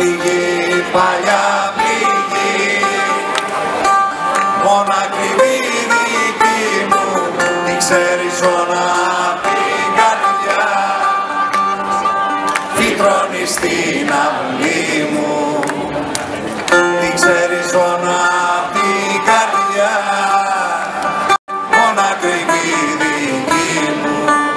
πληγή, παλιά πληγή, μόνο ακριβή δική μου, την ξέρεις όλα απ' την καρδιά, φυτρώνει στην αυλή μου, την ξέρεις όλα απ' την καρδιά, μόνο ακριβή δική μου.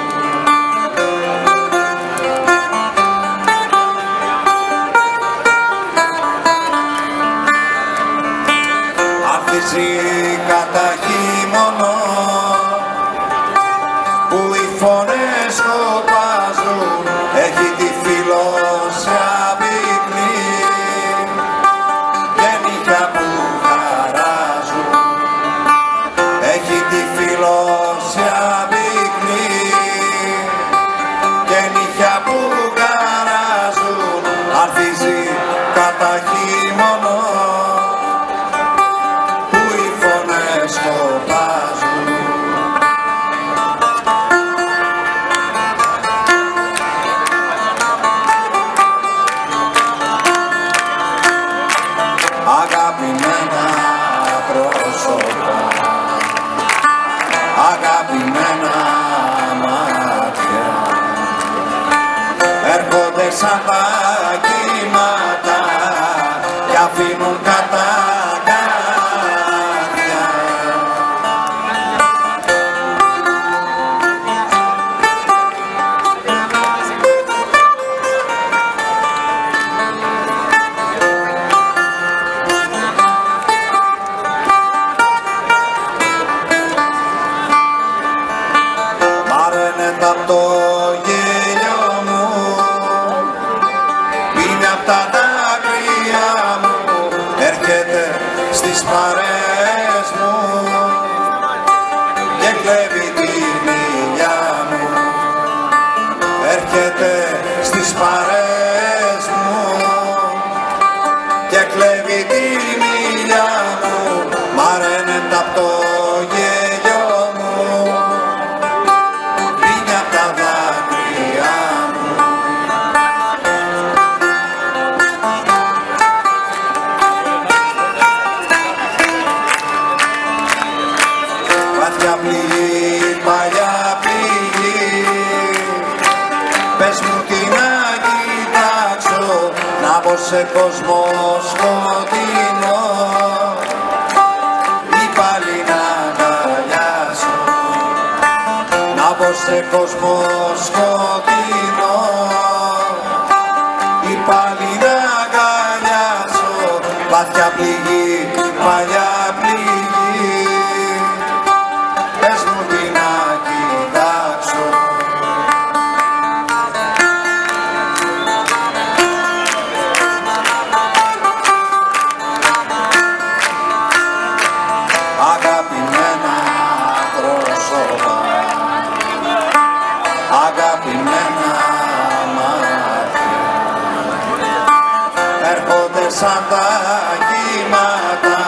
Κατά χειμωνό που οι φωνές σκοπάζουν, έχει τη φιλόσια πυκνή και νύχια που χαράζουν, έχει τη φιλόσια πυκνή και νύχια που χαράζουν, αρθίζει κατά χειμωνό αγαπημένα πρόσωπα, αγαπημένα μάτια, έρχονται σαν τα κύματα κι αφήνουν κατά κάρδια. Απ' το γέλιο μου, είναι απ' τα δάκρυα μου, έρχεται στις παρέες μου και κλέβει τη μιλιά μου, έρχεται στις παρέες μου και κλέβει τη μιλιά μου, μαραίνεται απ' το γέλιο μου, βαθιά πληγή, παλιά πληγή, πες μου τι να κοιτάξω, να μπω σε κόσμο σκοτεινό ή πάλι να αγκαλιάσω, να μπω σε κόσμο σκοτεινό ή πάλι να αγκαλιάσω, βαθιά πληγή, παλιά πληγή, πες μου τι να κοιτάξω. Αγαπημένα πρόσωπα, αγαπημένα μάτια, έρχονται σαν τα κύματα